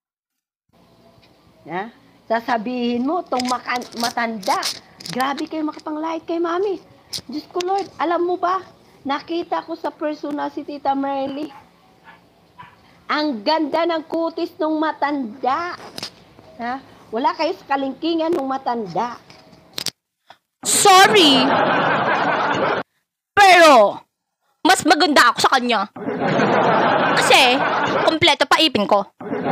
Ha? Sasabihin mo, itong matanda. Grabe kayo makapanglait kay Mami. Diyos ko Lord, alam mo ba? Nakita ko sa personal si Tita Merly. Ang ganda ng kutis ng matanda. Ha? Wala kayo sa kalingkingan ng matanda. Sorry. Pero, mas maganda ako sa kanya. Kasi, kompleto pa ipin ko.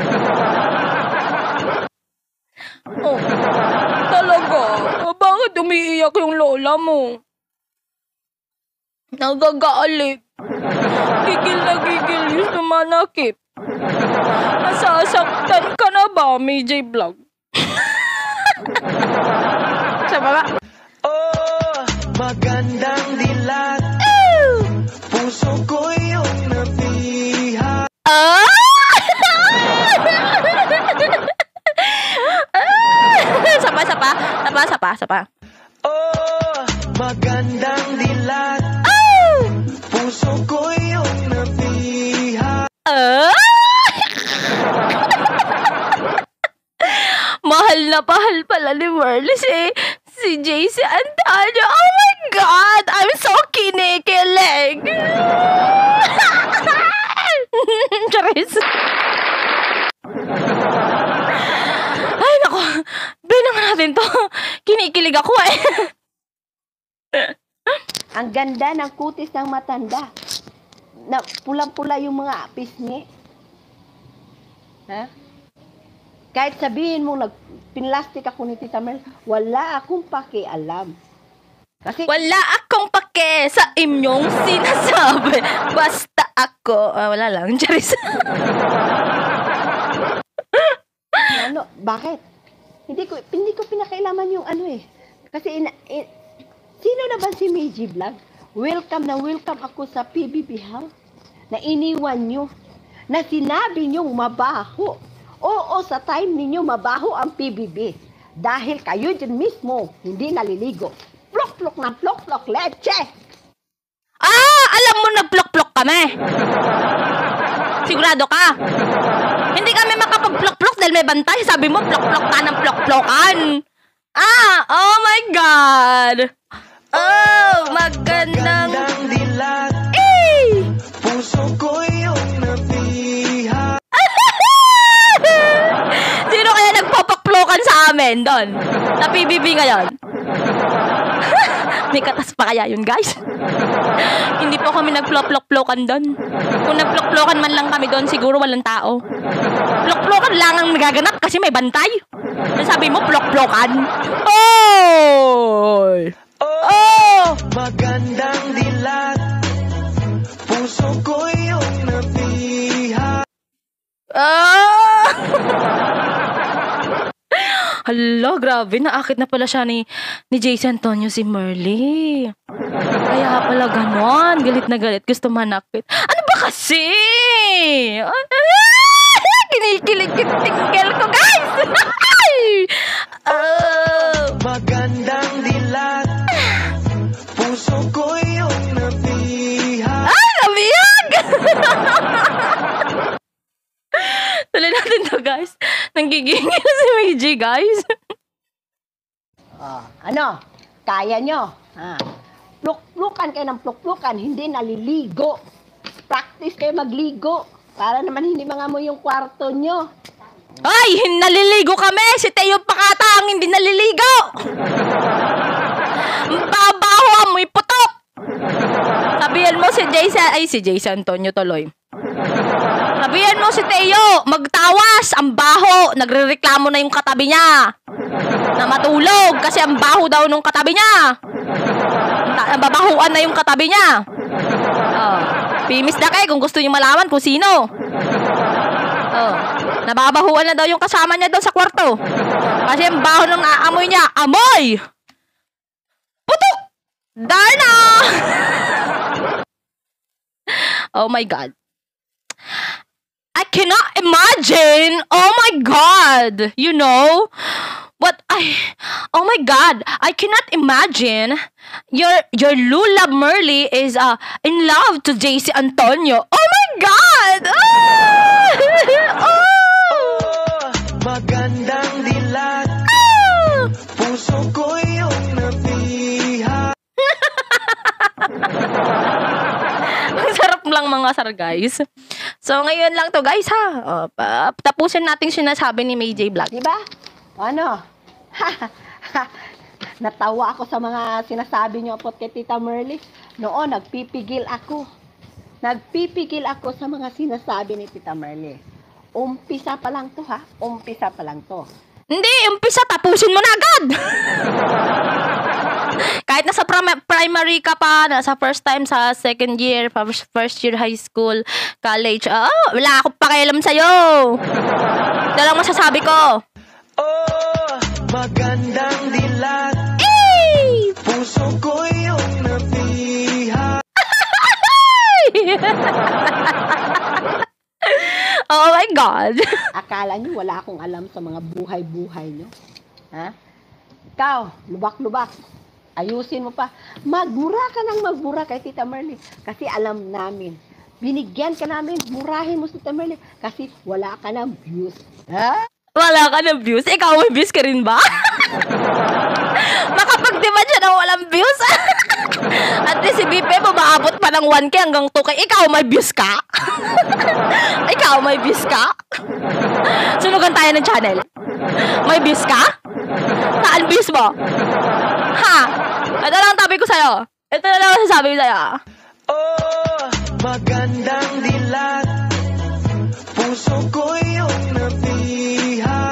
Oh, talaga? Bakit umiiyak yung lola mo? Nagagalit. Gigil na gigil yung sumanakit. Nasasaktan ka na ba, MJ Vlog? Sa baba. Oh, magandang dilat. Puso ko yung napiha. Sapa. Oh, magandang dilat. Puso ko yung napiha. Mahal na mahal pala ni Merly si JC Antonio. Oh my God! I'm so kinikilig! Charis. Ay, nako. Binangan natin to. Kinikilig ako eh. Ang ganda ng kutis ng matanda. Na pulang-pula yung mga pisngi. Ha? Kahit sabihin mo, pinlastik ako ni Tita Mel, wala akong pakialam. Kasi, Wala akong pake sa inyong sinasabi. Basta ako. Wala lang. Charis. ano, bakit? Hindi ko pinakailaman yung ano eh. Kasi, sino na ba si Meiji Vlog? welcome na welcome ako sa PBB House na iniwan nyo, na sinabi nyong mabaho. Oo, sa time ninyo mabaho ang PBB. Dahil kayo dyan mismo, hindi naliligo. Plok-plok na plok-plok, leche! Alam mo nagplok-plok kami. Sigurado ka? Hindi kami makapag-plok-plok dahil may bantay. Sabi mo, plok-plok ka ng plok-plokan. Oh my God. Oh, magandang... Magandang dilat, Eh! puso ko yung napiha. Sino kaya nagpapakplokan sa amin doon? Sa PBB ngayon? May katas pa kaya yun, guys? Hindi po kami nagplok-plok-plokan doon. Kung nagplok-plokan man lang kami doon, siguro walang tao. Plok-plokan lang ang nagaganap kasi may bantay. Sabi mo, plok-plokan. Oh! Oh! Magandang dilat, puso ko yung napiha. Hala, grabe. Naakit na pala siya ni JC Antonio si Merly. Kaya pala ganon. Galit na galit. Gusto manakit. Ano ba kasi? Kinikilig yung tingkel ko, guys! Magandang dilat, puso ko yung napiha. Nabiyag! Tuloy natin to, guys. Nanggigingil si Meiji, guys. Ano? Kaya nyo? Pluk-plukan kayo ng pluk-plukan, hindi naliligo. Practice kayo magligo. Para naman hindi mangamoy yung kwarto nyo. Ay! Naliligo kami! Si Teo Pakata ang hindi naliligo! Babaho, amoy putok! Sabihan mo si JC Antonio tuloy. Sabihan mo si Teo, magtawas, ang baho, nagrereklamo na yung katabi niya. Na matulog kasi ang baho daw nung katabi niya. Nababahuan na yung katabi niya. Pimis na kayo kung gusto niyo malaman kung sino. Nababahuan na daw yung kasama niya doon sa kwarto. Kasi ang baho nung naamoy niya, amoy! Putok! Darna! Oh my God. I cannot imagine. Oh my God. You know? Oh my God. I cannot imagine your Lula Merly is in love to JC Antonio. Oh my God. Magandang dilat, puso ko yung napiha. Ang sarap lang mga sar, guys. So, ngayon lang to, guys, ha. Tapusin natin sinasabi ni May J Vlog. Diba? Ano? Natawa ako sa mga sinasabi nyo po kay Tita Merly. Noon, nagpipigil ako. Nagpipigil ako sa mga sinasabi ni Tita Merly. Umpisa pa lang to, ha? Umpisa pa lang to. Hindi, umpisa, tapusin mo na agad. Kahit nasa primary ka pa, nasa first time sa second year, first year high school, college, wala akong pakialam sa'yo. Ito lang masasabi ko. Magandang dilat, puso ko yung napiha. Oh my God. Akala nyo wala akong alam sa mga buhay-buhay nyo? Ha? Ikaw, lubak-lubak. Ayusin mo pa. Magmura ka ng magmura kay Tita Merly. Kasi alam namin. Binigyan ka namin. Murahin mo si Tita Merly. Kasi wala ka ng views. Ha? Wala ka ng views? Ikaw may views ka rin ba? Makapag-demand siya ng walang views. At least si BP mo maabot pa ng 1K hanggang 2K. Ikaw may views ka? Ikaw may views ka? Sunugan tayo ng channel. May views ka? Saan views mo? Ha? Ito lang tabi ko sa'yo. Ito na lang sasabi ko sa'yo. Magandang dilat, puso ko yung napiha.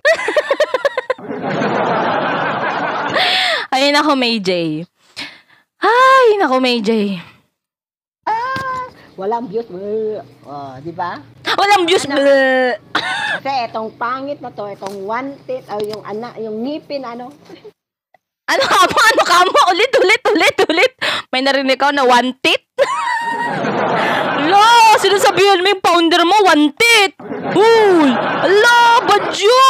Ay, nako, May J. Ay, nako, May J. Walang views. Di ba? Walang views. Kasi itong pangit na to, itong wanted, yung anak, yung ngipin, ano? Ano ka mo? Ulit. May narinig ako na wantit. Ala, sinasabihan mo yung founder mo, wantit. Uy, ala, badyo.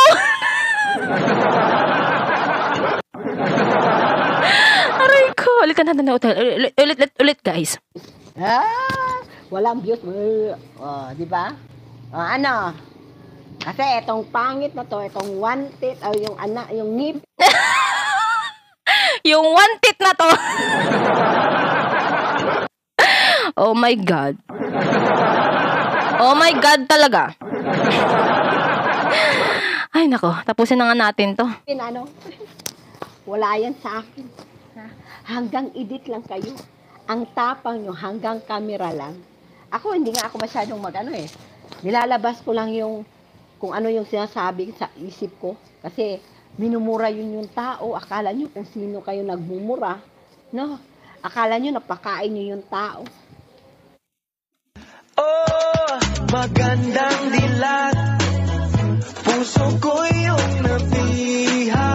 Aray ko. Ulit ka na hotel. Ulit, guys. Walang views. Di ba? Ano? Kasi itong pangit na to, itong wanted, yung anak, yung ngip. Yung wantit na to. Oh my God. Oh my God talaga. Ay nako, tapusin na nga natin to. Ano? Wala yan sa akin. Ha? Hanggang edit lang kayo. Ang tapang nyo, hanggang camera lang. Ako, hindi nga ako masyadong nilalabas ko lang yung kung ano yung sinasabi sa isip ko. Kasi minumura yun yung tao. Akala nyo kung sino kayo nagmumura. No? Akala nyo napakain nyo yung tao. Oh, magandang dilat. Puso ko yung napiha.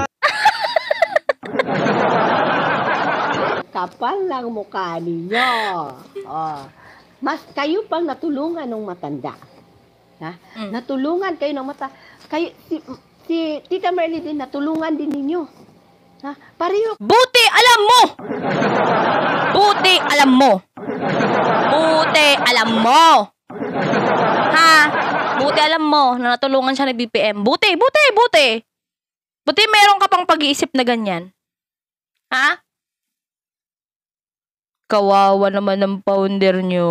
Kapal lang mukha ninyo. Mas kayo pang natulungan ng matanda. Ha? Natulungan kayo ng mata. Kayo, si Tita Merly din, natulungan din ninyo. Ha? Pareho. Buti alam mo! Buti alam mo! Buti alam mo! Ha? Buti alam mo na natulungan siya ni BPM. Buti! Buti meron ka pang pag-iisip na ganyan. Ha? Kawawa naman ng founder nyo.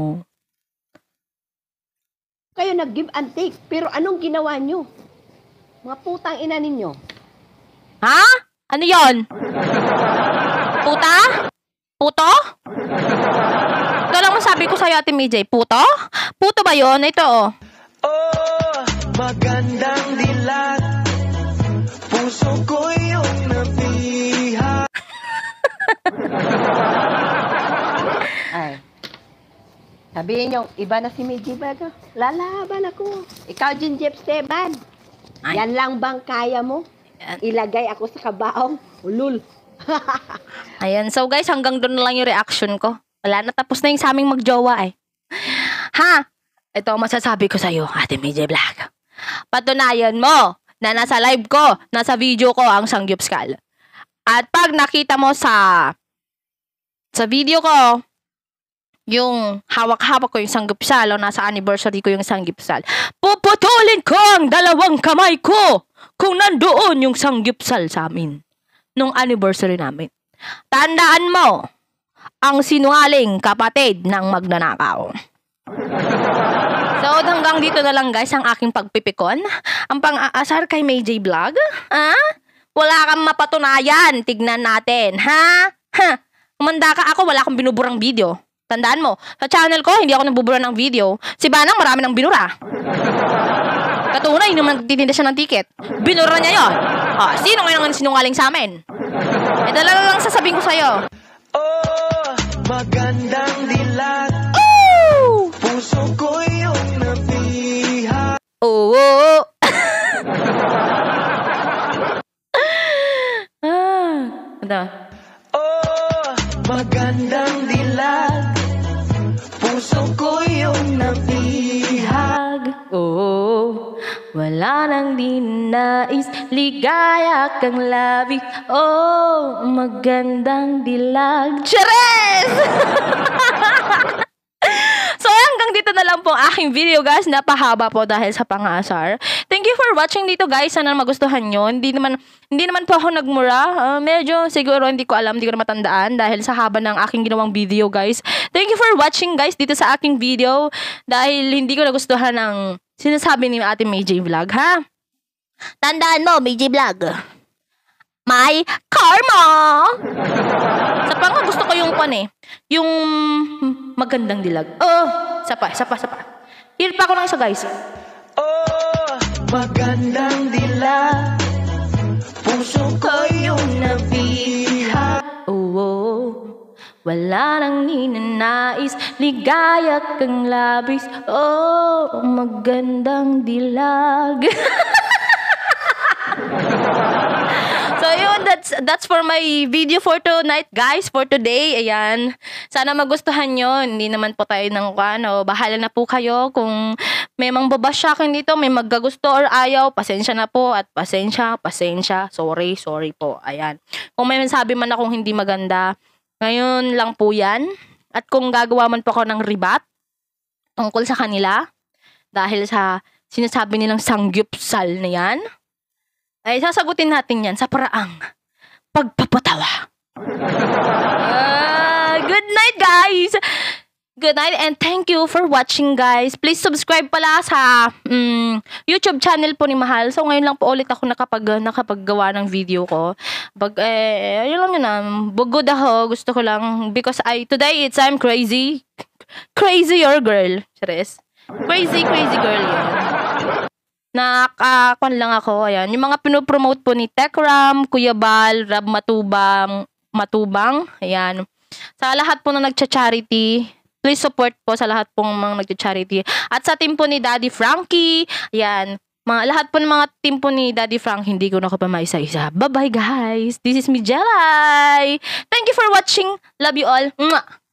Kayo nag-give and take. Pero anong ginawa nyo? Mga putang ina ninyo. Ha? Ano yon? Puta? Puto? Ito lang masabi ko sa'yo, Ate MJ. Puto? Puto ba yon? Ito, oh. Oh, magandang dilat. Puso ko yung napiha. Ay. Sabihin nyo, iba na si Medji Baga. Lalaban ako. Ikaw, Jeff Esteban. Ay. Yan lang bang kaya mo? Ilagay ako sa kabaong. Ulul. Ayan. So, guys, hanggang doon na lang yung reaction ko. Wala na, tapos na yung sa aming magjowa, eh. Ha? Ito ang masasabi ko sa'yo, Ate MJ Vlog. Patunayan mo na nasa live ko, nasa video ko ang Sangyupsal. At pag nakita mo sa video ko, yung hawak-hawak ko yung Sangyupsal o nasa anniversary ko yung Sangyupsal, puputulin ko ang 2 kamay ko kung nandoon yung Sangyupsal sa amin nung anniversary namin. Tandaan mo, ang sinungaling kapatid ng magnanakaw. So, hanggang dito na lang guys ang aking pagpipikon. Ang pang-aasar kay MJ Vlog. Wala kang mapatunayan. Tignan natin. Ha? Umanda ka ako, wala akong binuburang video. Tandaan mo, sa channel ko, hindi ako nabubura ng video. Si Banang, marami ng binura. Katunay, nung nagtitinda siya ng ticket, binura niya yun. Sino ngayon ang sinungaling sa amin? Ito lang sasabihin ko sa'yo. Oh, magandang dilat. Puso ko yung napiha. Oo. Ano? Oh, magandang dilat. Puso ko yung napiha. Oo. Wala nang dinais, ligaya kang labis. Oh, magandang dilag. Chares! So, hanggang dito na lang po ang aking video guys. Napahaba po dahil sa pang-aasar. Thank you for watching dito guys. Sana magustuhan nyo. Hindi naman po ako nagmura. Medyo siguro hindi ko alam, hindi ko na matandaan dahil sa haba ng aking ginawang video guys. Thank you for watching guys dito sa aking video. Dahil hindi ko nagustuhan ng sinasabi ni Ate MJ Vlog, ha? Tandaan mo, MJ Vlog. May karma! Sa pang gusto ko yung yung magandang dilag. Sapa. Hear pa ako ng isa guys. Oh, magandang dilat. Puso ko yung napiha. Oo, wala nang ninanais, ligaya kang labis. Oh, magandang dilag. So yun, that's that's for my video for tonight, guys, for today. Ayan. Sana magustuhan nyo. Hindi naman po tayo ng ano. Bahala na po kayo kung may mangbabash sa akin dito, may maggagusto or ayaw, pasensya na po at pasensya. Sorry po. Ayan. Kung may sabi man akong hindi maganda, ngayon lang po yan. At kung gagawa man po ako ng ribat tungkol sa kanila, dahil sa sinasabi nilang sangyupsal na yan, ay sasagutin natin yan sa paraang pagpapatawa. Good night, guys! Good night and thank you for watching, guys. Please subscribe pala sa YouTube channel po ni Mahal. So ngayon lang po ulit ako nakapaggawa ng video ko. Ayun lang yun bugod ako. Gusto ko lang because today I'm crazy. Crazy your girl. Cheres. Crazy girl yun. Nakakon lang ako. Ayan. Yung mga pinopromote po ni Tekram, Kuya Bal, Rab Matubang. Ayan. Sa lahat po na nagcha-charity, please support po sa lahat pong mga nagcha-charity. At sa team po ni Daddy Frankie, ayan. Lahat po ng mga team po ni Daddy Frank, hindi ko na pa maisa-isa. Bye-bye, guys. This is me, Jelay. Thank you for watching. Love you all. Mwah!